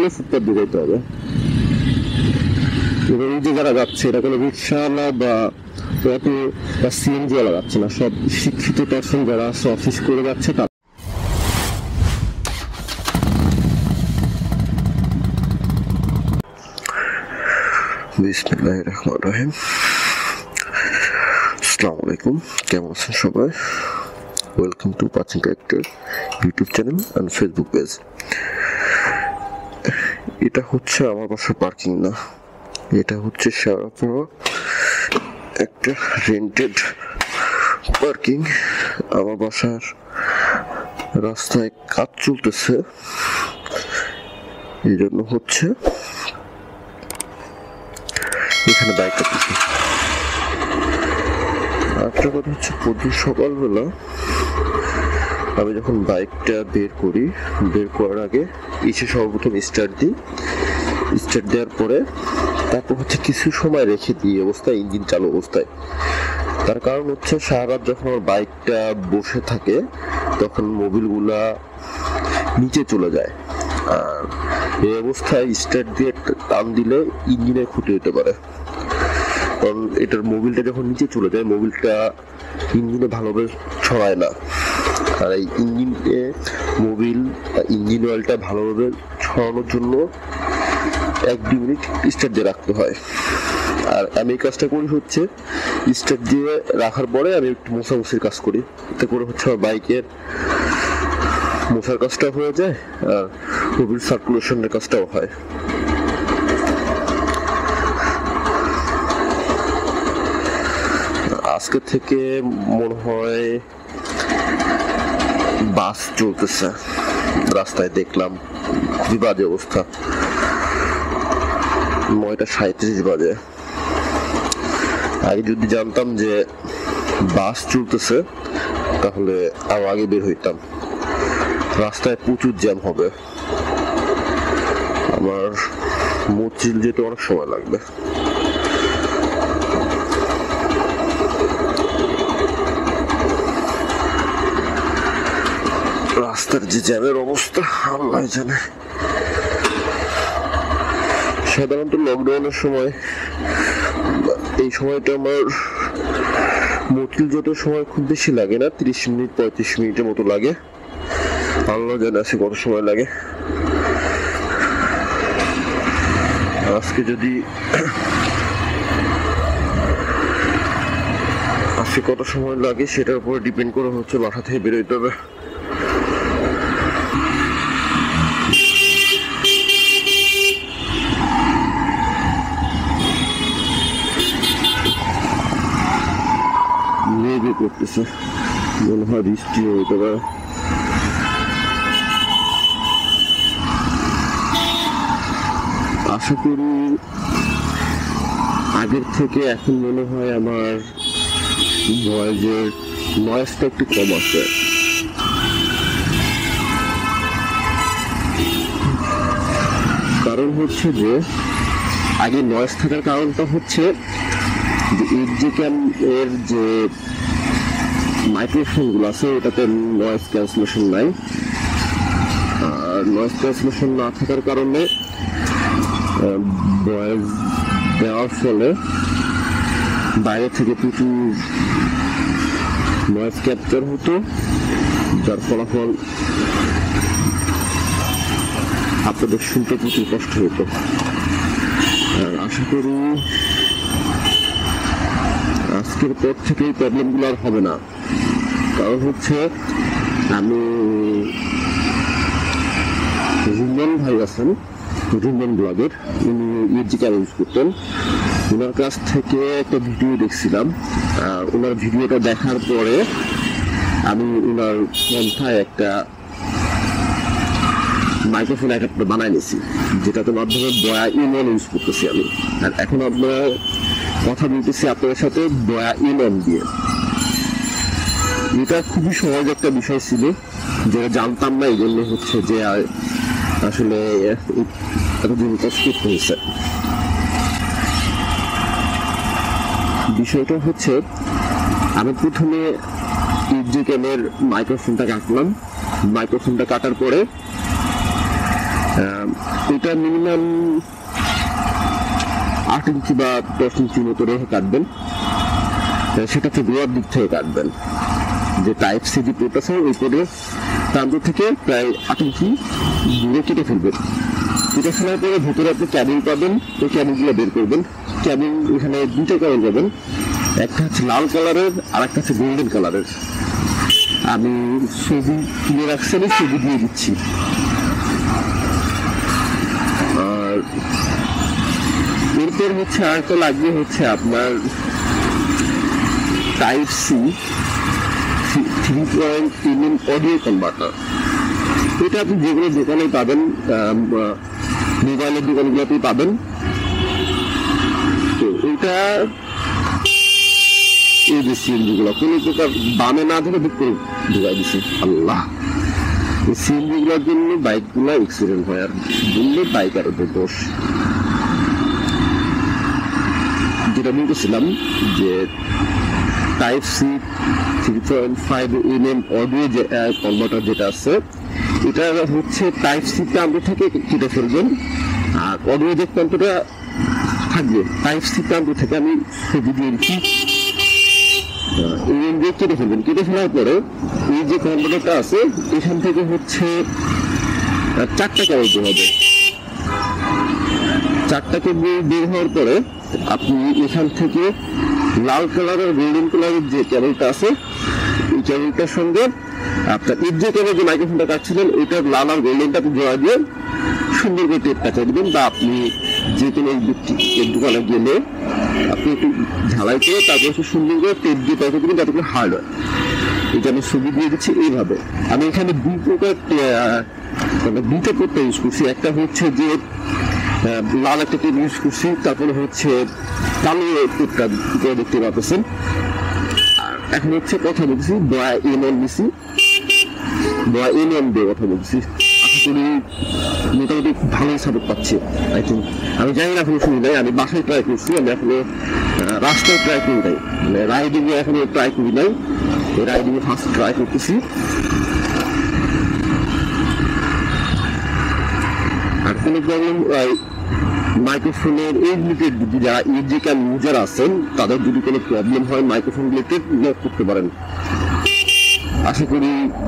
করলে ফুটপাত দিয়ে যেতে হবে। এবার এই যে যারা যাচ্ছে এটা কোনো রিক্সাওয়ালা বা অটো বা সিএনজি ওয়ালা যাচ্ছে না, সব শিক্ষিত পার্সন যারা আছে অফিস করে যাচ্ছে তারা। বিসমিল্লাহির রহমানির রহিম। আসসালামু আলাইকুম, কেমন আছেন সবাই? ওয়েলকাম টু পাচিং character YouTube channel and Facebook page. এটা হচ্ছে আমার বাসার পার্কিং না, এটা হচ্ছে সারাপুরা একটা রেন্টেড পার্কিং। আমার বাসার রাস্তায় কাজ চলতেছে, এই জন্য হচ্ছে এখানে বাইক রাখতেছি। একটা কথা হচ্ছে, প্রতি সকালবেলা আমি যখন বাইকটা বের করার আগে এসে সর্বপ্রথম স্টার্ট দিই। স্টার্ট দেওয়ার পরে তারপর হচ্ছে কিছু সময় রেখে দিই অবস্থায়, ইঞ্জিন চালু অবস্থায়। তার কারণ হচ্ছে সারা রাত যখন আমার বাইকটা বসে থাকে তখন মোবিলগুলা নিচে চলে যায়, আর এই অবস্থায় স্টার্ট দিয়ে টান দিলে ইঞ্জিনের ক্ষতি হতে পারে। কারণ এটার মোবিলটা যখন নিচে চলে যায়, মোবিলটা ইঞ্জিনে ভালোভাবে ছড়ায় না, আর এই ইঞ্জিনে মোবিল ইঞ্জিন অয়েলটা ভালোভাবে ছড়ানোর জন্য 1-2 মিনিট স্টার্ট দিয়ে রাখতে হয়। আর আমি এই কাজটা করি হচ্ছে স্টার্ট দিয়ে রাখার পরে আমি একটু মোছামুছির কাজ করি, এতে করে হচ্ছে আমার বাইকের মোছার কাজটাও হয়ে যায় আর মোবিল সার্কুলেশনের কাজটাও হয়। আজকে থেকে মনে হয় বাস চলতেছে রাস্তায়, দেখলাম খুবই বাজে অবস্থা। 9:37 বাজে। আগে যদি জানতাম যে বাস চলতেছে তাহলে আরো আগে বের হইতাম। রাস্তায় প্রচুর জ্যাম হবে, আমার মসজিদ যেতে অনেক সময় লাগবে। রাস্তার যে জ্যামের অবস্থা আল্লাহ জানে। সাধারণত লকডাউনের সময় এই সময়টা আমার মোটিল যেতে সময় খুব বেশি লাগে না, 30 মিনিট 35 মিনিটের মতো লাগে। আল্লাহ জানে আছে কত সময় লাগে। আজকে কত সময় লাগে সেটার উপর ডিপেন্ড করে হচ্ছে বাসা থেকে বেরোতে হবে। মেঘে করতেছে, মনে হয় বৃষ্টি হইতে পারে। আশা করি আগের থেকে এখন মনে হয় আমার ভয়েসের নয়েজটা একটু কম আছে। কারণ হচ্ছে যে আগে নয়েজ থাকার কারণটা হচ্ছে যে এইচজিক্যাম এর যে মাইক্রোফোন গুলো আছে ওটাতে নয়েজ ক্যান্সেলেশন নাই, আর নয়েজ ক্যান্সেলেশন না থাকার কারণে ভয়েস দেওয়ার ফলে বাইরে থেকে প্রচুর নয়েজ ক্যাপচার হতো, যার ফলাফল আপনাদের শুনতে প্রচুর কষ্ট হতো। আর আশা করি আজকের পর থেকে এই প্রবলেমগুলো আর হবে না। কারণ হচ্ছে আমি রুম্মান ভাই আছেন, রুম্মান ব্লগের, উনি ইউজিক্যাম ইউজ করতেন। ওনার কাছ থেকে একটা ভিডিও দেখছিলাম, আর ওনার ভিডিওটা দেখার পরে আমি ওনার পন্থায় একটা মাইক্রোফোন একটা বানাই নিয়েছি, যেটাতে মাধ্যমে বয়া ইউনিয়ন ইউজ করতেছি আমি। আর এখন আপনারা কথা বলতেছি আপনাদের সাথে বয়া ইউনিয়ন দিয়ে। এটা খুবই সহজ একটা বিষয় ছিল, যেটা জানতাম না, এই জন্য হচ্ছে যে আসলে এতদিন কষ্ট হয়েছে। বিষয়টা হচ্ছে আমি প্রথমে ইউজিক্যামের মাইক্রোফোনটা কাটলাম। মাইক্রোফোনটা কাটার পরে এটা মিনিমাম 8 ইঞ্চি বা 10 ইঞ্চি মতো রেখে কাটবেন, সেটা হচ্ছে গোড়ার দিক থেকে কাটবেন। যে টাইপ সি যে পোর্ট আছে ওই পোর্টের প্রান্ত থেকে প্রায় 8 ইঞ্চি দূরে কেটে ফেলবেন। কেটে ফেলার পরে ভেতরে আপনি ক্যাবিন পাবেন, ওই ক্যাবিনগুলো বের করবেন। ক্যাবিন এখানে 2টা কালার পাবেন, একটা হচ্ছে লাল কালারের আর একটা হচ্ছে গোল্ডেন কালারের। আমি ছবি তুলে রাখছি, আমি ছবি দিয়ে দিচ্ছি। আর এরপর হচ্ছে আরেকটা লাগবে হচ্ছে আপনার টাইপ সি 3.3 অডিও কনভার্টার। এটা আপনি যেগুলো দোকানে পাবেন, মোবাইলের দোকানগুলোতেই পাবেন। তো এটা এই যে সিএনজি গুলো কোনো প্রকার বামে না ধরে বুক করে ঢুকাই দিচ্ছে। আল্লাহ, এই সিএনজি গুলোর জন্য বাইক গুলো অ্যাক্সিডেন্ট হয়, আর বললে বাইকার উপর দোষ। যেটা বলতেছিলাম যে টাইপ সি 3.5 অডিও যে কনভার্টার যেটা আছে, এটা হচ্ছে টাইপ সি প্রান্ত থেকে কেটে ফেলবেন। আর অডিও যে প্রান্তটা থাকবে টাইপ সি প্রান্ত থেকে আমি ছবি দিয়ে দিচ্ছি, কেটে ফেলবেন। কেটে ফেলার পরে এই যে কনভার্টারটা আছে এখান থেকে হচ্ছে 4টা কেবল বের হবে। 4টা কেবল বের হওয়ার পরে আপনি এখান থেকে লাল কালারের গোল্ডেন কালারের যে কেবলটা আছে এই কেবলটার সঙ্গে আপনার এর যে কেবল যে মাইক্রোফোনটা কাটছিলেন ওইটার লাল আর গোল্ডেনটা আপনি জোড়া দিয়ে সুন্দর করে টেপ কাটিয়ে দেবেন। বা আপনি যে কোনো দোকানে গেলে আপনি একটু ঝালাই করে তারপর সুন্দর করে টেপ দিয়ে তত দিবেন যাতে করে হার্ড হয়। এটা আমি ছবি দিয়ে দিচ্ছি এইভাবে। আমি এখানে 2টা কোডটা ইউজ করছি। একটা হচ্ছে যে লাল একটা টেপ ইউজ করছি, তারপরে হচ্ছে কালো টেপটা দেখতে পাচ্ছেন। আর এখন হচ্ছে কথা বলছি দয়া এনন দিছি, দয়া এনন দিয়ে কথা বলছি। আশা করি মোটামুটি খুব ভালোই সাপোর্ট পাচ্ছি। আই থিঙ্ক আমি জানি না এখনো শুনি নাই, আমি বাসায় ট্রাই করছি, আমি এখনো রাস্তায় ট্রাই করি নাই, মানে রাইডিং এ এখনো ট্রাই করি নাই, রাইডিং এ ফার্স্ট ট্রাই করতেছি। আর কোনো প্রবলেম মাইক্রোফোনের এই রিলেটেড যারা ইজিক্যাল ইউজার আছেন তাদের যদি কোনো প্রবলেম হয় মাইক্রোফোন রিলেটেড নক করতে পারেন। আশা করি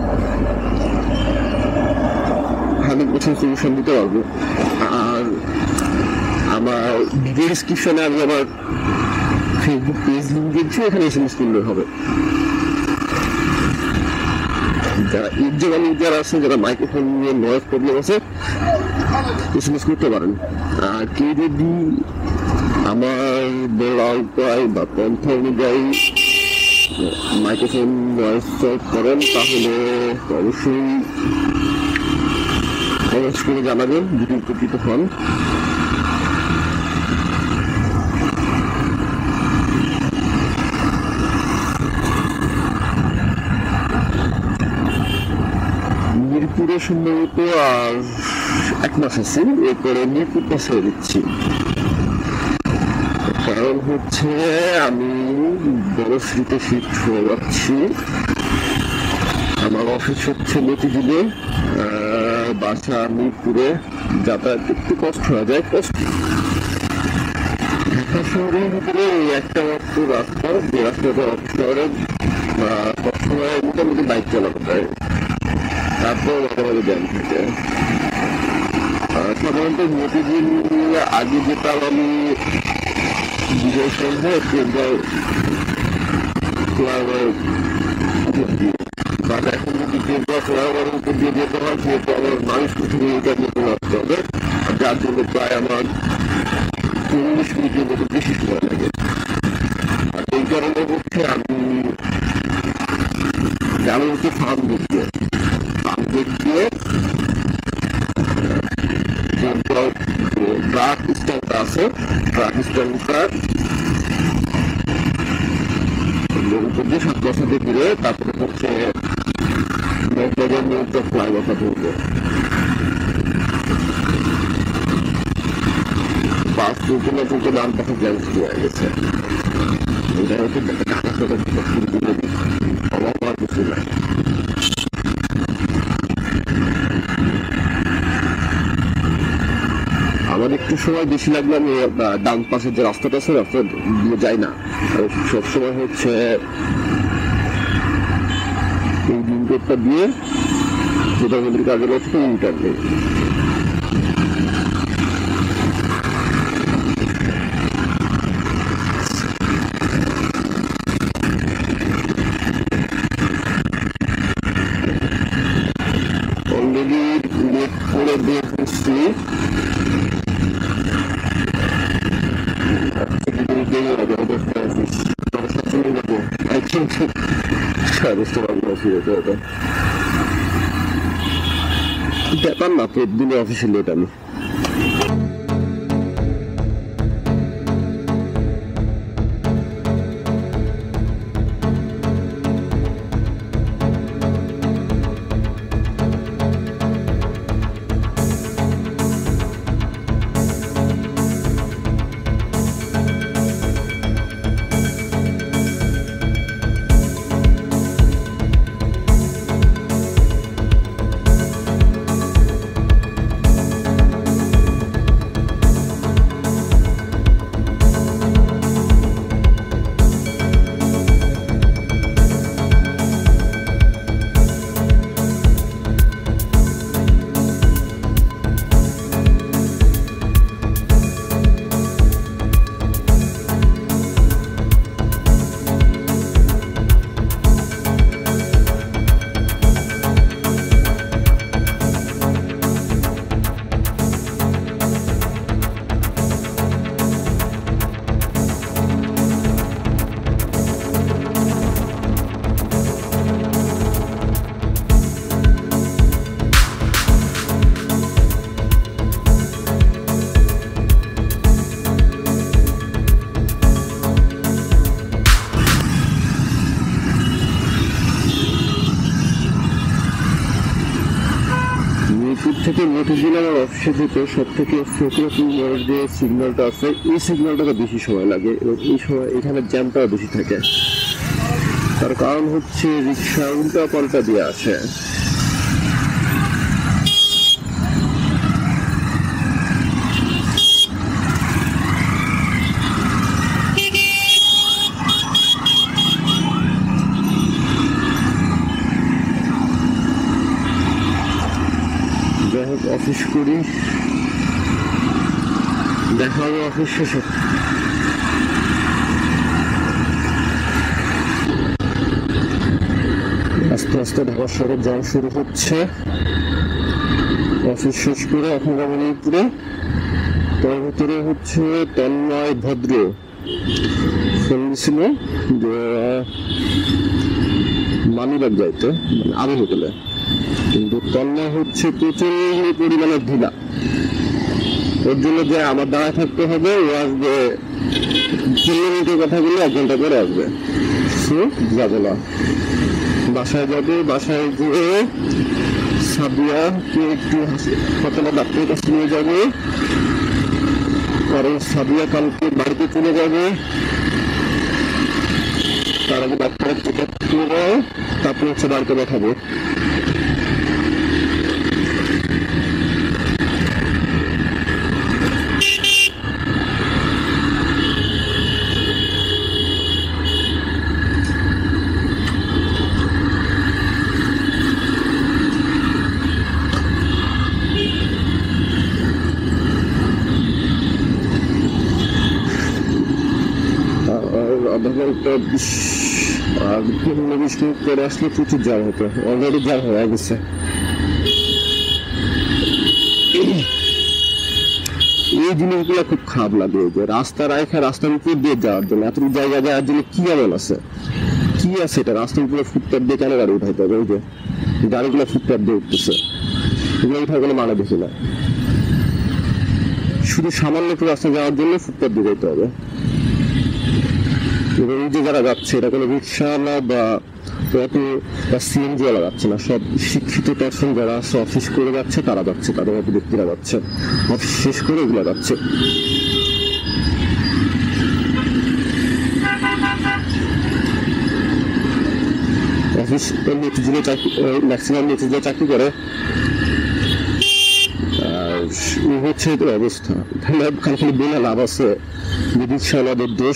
100% সলিউশন দিতে পারবো। আর আমার ভিডিও ডিসক্রিপশনে আমি আমার ফেসবুক পেজ লিঙ্ক দিচ্ছি, এখানে এসএমএস করলে হবে। যারা ইজিক্যাল ইউজার আছে, যারা মাইক্রোফোন নিয়ে নয়েজ প্রবলেম আছে এসএমএস করতে পারেন। আর কেউ যদি আমার বলা উপায় বা পন্থা অনুযায়ী মাইক্রোফোন নয়েজ সলভ করেন তাহলে অবশ্যই কমেন্টস করে জানাবেন যদি উপকৃত হন। মিরপুরে সম্ভবত আর 1 মাস আছে, এরপরে মিরপুরটা ছেড়ে দিচ্ছি। কারণ হচ্ছে আমি বড় সিটিতে শিফট হয়ে যাচ্ছি। আমার অফিস হচ্ছে মতিঝিলে, বাসা মিরপুরে, যাতায়াত একটু কষ্ট হয়ে যায়। ঢাকা শহরের ভিতরে এই একটা মাত্র রাস্তা, যে রাস্তাটা অফিস শহরে সবসময় মোটামুটি বাইক চালানো যায়, তারপর মোটামুটি জ্যাম থাকে। সাধারণত মতিঝিল আগে যেতাম আমি বিজয় সন্ধ্যা বাট এখন যদি ফ্লাইওভার উপর দিয়ে যেতে হয় সেহেতু আমার মানুষ থেকে এটা নিতে আসতে হবে, যার জন্য প্রায় আমার 40 মিনিটের মতো বেশি সময় লাগে। আর এই কারণে হচ্ছে আমি যেমন হচ্ছে ফার্ম দেখিয়ে ট্রাক স্ট্যান্ডটা আছে, ট্রাক স্ট্যান্ডটা উপর দিয়ে 7 বছর ঘুরে তারপরে হচ্ছে ফ্লাইওভারটা ধরবো। বাস চলতে না চলতে ডান পাশে জ্যাম শুরু হয়ে গেছে। এটা হচ্ছে ঢাকা শহরের অভাব আর কিছু নাই। আমার একটু সময় বেশি লাগলো, আমি ডান পাশে যে রাস্তাটা আছে রাস্তা দিয়ে যাই না, সবসময় হচ্ছে এই দিন রোডটা দিয়ে প্রধানমন্ত্রীর কার্যালয় থেকে ইন্টার নেই। অলরেডি লেট করে বের হচ্ছি, ব্যাপার না, প্রতিদিনের অফিসে লেট আমি। থেকে মতিঝিল আমার অফিসে যেতে সব থেকে ফোকাসফুল যে সিগন্যালটা আছে, এই সিগন্যালটাতে বেশি সময় লাগে এবং এই সময় এখানে জ্যামটাও বেশি থাকে। তার কারণ হচ্ছে রিক্সা উল্টা পাল্টা দিয়ে আসে। অফিস করি, দেখা হবে অফিস শেষে। আস্তে আস্তে ঢাকা শহরে জ্যাম শুরু হচ্ছে। অফিস শেষ করে এখন রমণীপুরে, তার ভিতরে হচ্ছে তন্ময় ভদ্র ফোন দিছিল যে মানিবাগ যাইতে, মানে আরো হোটেলে, কিন্তু তন্ময় হচ্ছে প্রচন্ড পরিমাণে ঢিলা। ওর জন্য যে আমার দাঁড়ায় থাকতে হবে, ও আসবে 15 মিনিটের কথা বলে 1 ঘন্টা করে আসবে, যাবে না, বাসায় যাবে। বাসায় গিয়ে সাদিয়াকে একটু হাসপাতালে ডাক্তারের কাছে নিয়ে যাবে, কারণ সাদিয়া কালকে বাড়িতে চলে যাবে। তার আগে ডাক্তারের চেক আপ করে তারপর হচ্ছে বাড়িতে দেখাবো। আধা ঘন্টা 20 মিনিট পরে আসলে প্রচুর জ্যাম হতো, অলরেডি জ্যাম হয়ে গেছে। এই জিনিসগুলো খুব খারাপ লাগে, যে রাস্তা রাখা রাস্তার উপর দিয়ে যাওয়ার জন্য, এত জায়গা যাওয়ার জন্য কি এমন আছে, কি আছে এটা? রাস্তার উপরে ফুটপাথ দিয়ে কেন গাড়ি উঠাইতে হবে? ওই যে গাড়িগুলো ফুটপাথ দিয়ে উঠতেছে, এগুলো উঠার কোনো মানে দেখি না। শুধু সামান্য একটু রাস্তা যাওয়ার জন্য ফুটপাথ দিয়ে যেতে হবে। এবং এই যে যারা যাচ্ছে, এটা কোনো রিক্সা না বা সিএনজি ওয়ালা যাচ্ছে না, সব শিক্ষিত পার্সন যারা আছে, অফিস করে যাচ্ছে তারা যাচ্ছে, তাদের মতো ব্যক্তিরা যাচ্ছে, অফিস শেষ করে ওগুলো যাচ্ছে। অফিস ম্যাক্সিমাম চাকরি করে, আর এই হচ্ছে এদের অবস্থা। তাহলে খালি বলে লাভ আছে যে রিক্সাওয়ালাদের দোষ?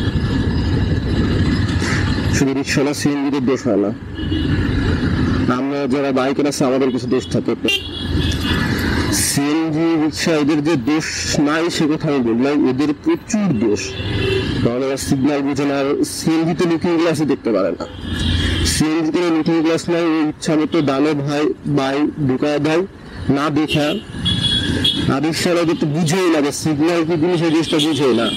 শুধু রিক্সাওয়ালা সিএনজিদের দোষ হয় না, আমরা যারা বাইকের আছে আমাদের কিছু দোষ থাকে। সিএনজি রিক্সা এদের যে দোষ নাই সে কথা আমি বললাম, এদের প্রচুর দোষ। কারণ এরা সিগন্যাল বুঝে না, আর সিএনজিতে লুকিং গ্লাসে দেখতে পারে না। সিএনজিতে লুকিং গ্লাস নাই, ওই ইচ্ছা মতো ডানে ভাই বাই ঢুকায় দেয় না দেখা। আর রিক্সাওয়ালাদের তো বুঝেই না যে সিগন্যাল কি জিনিস, এই জিনিসটা বুঝেই না।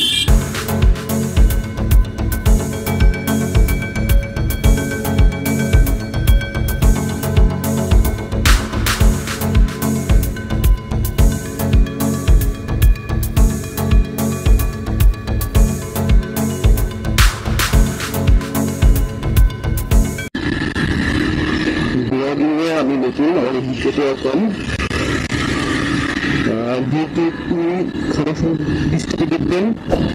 আমি নতুন, আমার অভিজ্ঞতা কম, দৃষ্টিতে দেখবেন।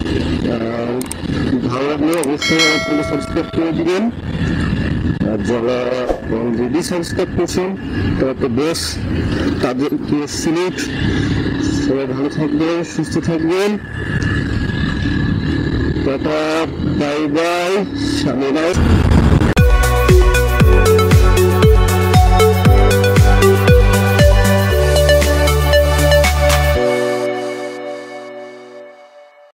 ভালো লাগলে অবশ্যই আপনাকে সাবস্ক্রাইব করে দিবেন। আর যারা অলরেডি সাবস্ক্রাইব করছেন তারা তো বেশ, তাদেরকে সিলেক্ট। সবাই ভালো থাকবেন, সুস্থ থাকবেন। টাটা, বাই বাই, সামনে